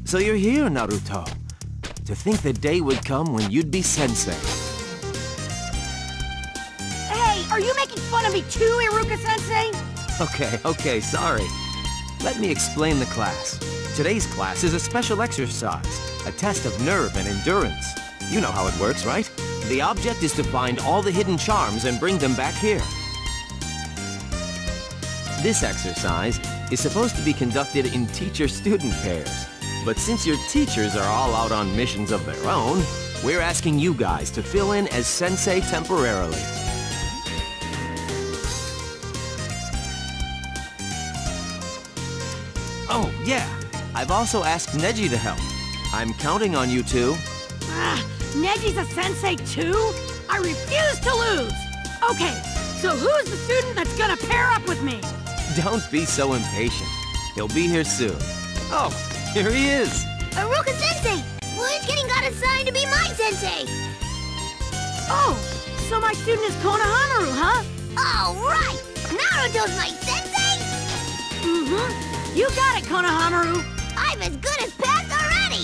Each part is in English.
So you're here, Naruto. To think the day would come when you'd be sensei. Hey, are you making fun of me too, Iruka-sensei? Okay, sorry. Let me explain the class. Today's class is a special exercise, a test of nerve and endurance. You know how it works, right? The object is to find all the hidden charms and bring them back here. This exercise is supposed to be conducted in teacher-student pairs. But since your teachers are all out on missions of their own, we're asking you guys to fill in as sensei temporarily. Oh, yeah. I've also asked Neji to help. I'm counting on you two. Neji's a sensei too? I refuse to lose! Okay, so who's the student that's gonna pair up with me? Don't be so impatient. He'll be here soon. Oh, here he is! Iruka-sensei! Blue-Skinny got assigned to be my sensei! Oh, so my student is Konohamaru, huh? All right! Naruto's my sensei! Mm-hmm. You got it, Konohamaru! I'm as good as passed already!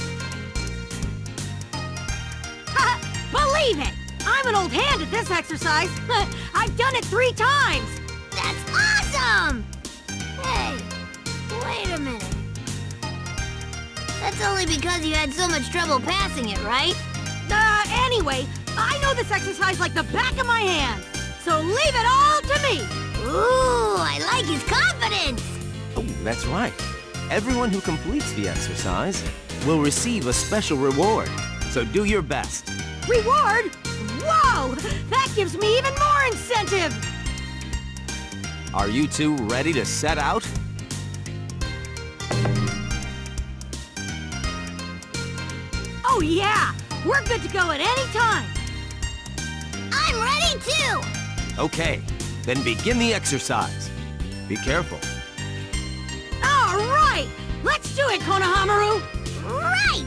Believe it! I'm an old hand at this exercise. I've done it 3 times! That's awesome! Hey, wait a minute. That's only because you had so much trouble passing it, right? Anyway, I know this exercise like the back of my hand. So leave it all to me! Ooh, I like his confidence! Oh, that's right. Everyone who completes the exercise will receive a special reward. So do your best. Reward? Whoa! That gives me even more incentive! Are you two ready to set out? Oh yeah! We're good to go at any time! I'm ready too! Okay, then begin the exercise. Be careful. All right! Let's do it, Konohamaru! Right!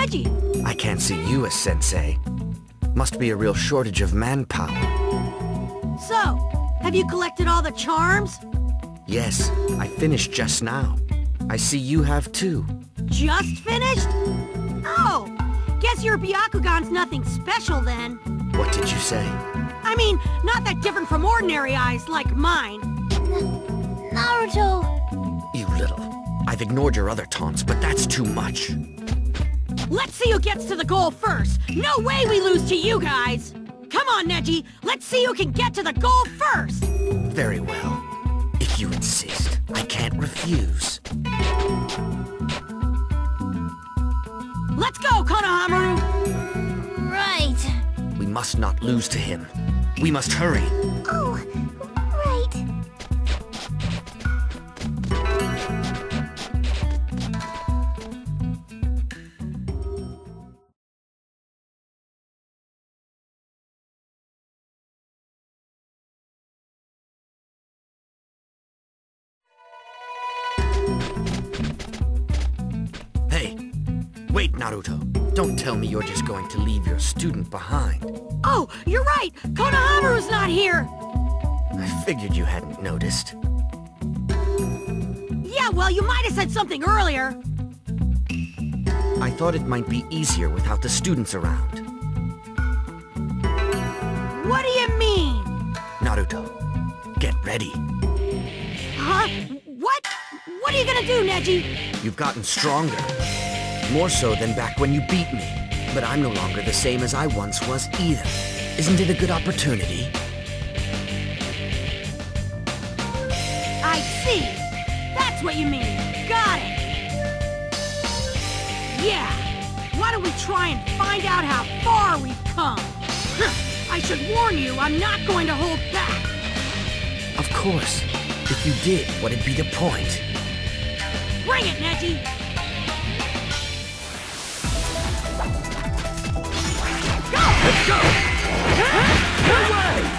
Neji. I can't see you as Sensei. Must be a real shortage of manpower. So, have you collected all the charms? Yes, I finished just now. I see you have too. Just finished? Oh, guess your Byakugan's nothing special then. What did you say? I mean, not that different from ordinary eyes like mine. Naruto. You little. I've ignored your other taunts, but that's too much. Let's see who gets to the goal first. No way we lose to you guys. Come on, Neji. Let's see who can get to the goal first. Very well. If you insist, I can't refuse. Let's go, Konohamaru. Right. We must not lose to him. We must hurry. Oh, right. Hey, wait, Naruto. Don't tell me you're just going to leave your student behind. Oh, you're right. Konohamaru's not here. I figured you hadn't noticed. Yeah, well, you might have said something earlier. I thought it might be easier without the students around. What do you mean? Naruto, get ready. Huh? What? What are you gonna do, Neji? You've gotten stronger. More so than back when you beat me. But I'm no longer the same as I once was either. Isn't it a good opportunity? I see. That's what you mean. Got it. Yeah. Why don't we try and find out how far we've come? I should warn you, I'm not going to hold back. Of course. If you did, what'd be the point? Bring it, Neji. Go! Let's go! No way!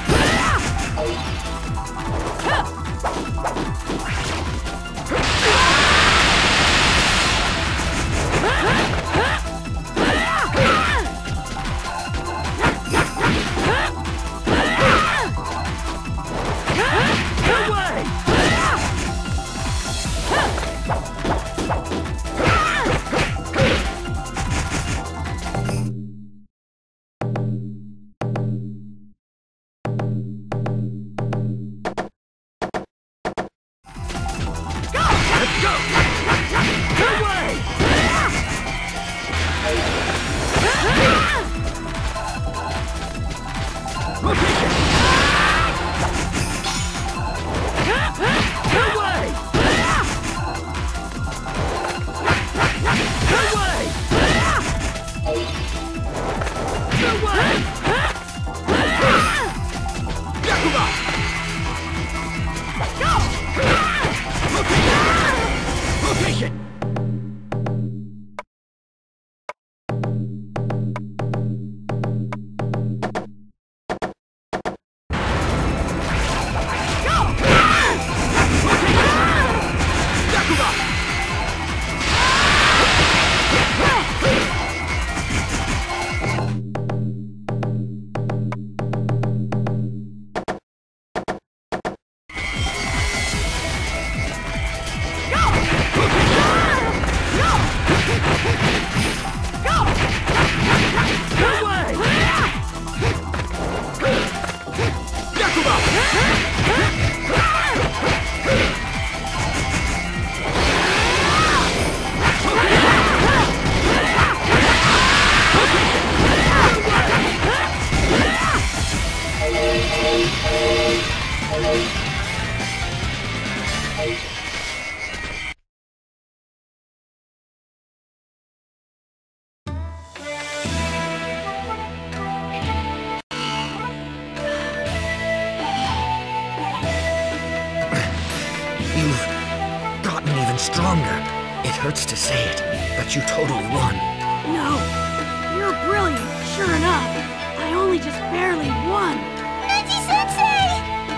You've gotten even stronger. It hurts to say it, but you totally won. No, you're brilliant, sure enough. I only just barely won. Neji-sensei!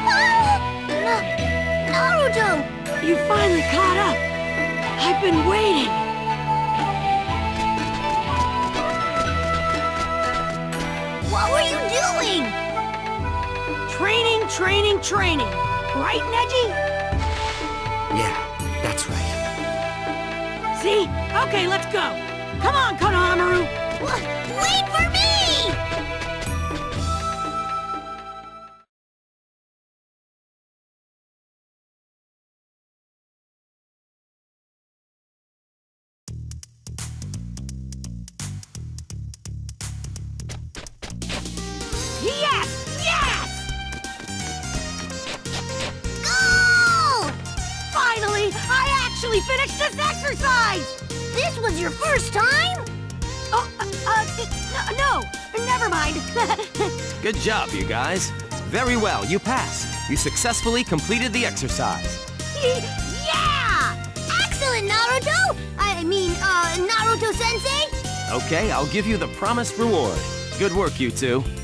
Naruto! You finally caught up. I've been waiting. What were you doing? Training, training, training. Right, Neji? Yeah, that's right. See? Okay, let's go. Come on, Konohamaru. Wait for me! Yes! Yes! Goal! Finally, I actually finished this exercise! This was your first time? Oh, no, never mind. Good job, you guys. Very well, you passed. You successfully completed the exercise. Yeah! Excellent, Naruto! I mean, Naruto-sensei? Okay, I'll give you the promised reward. Good work, you two.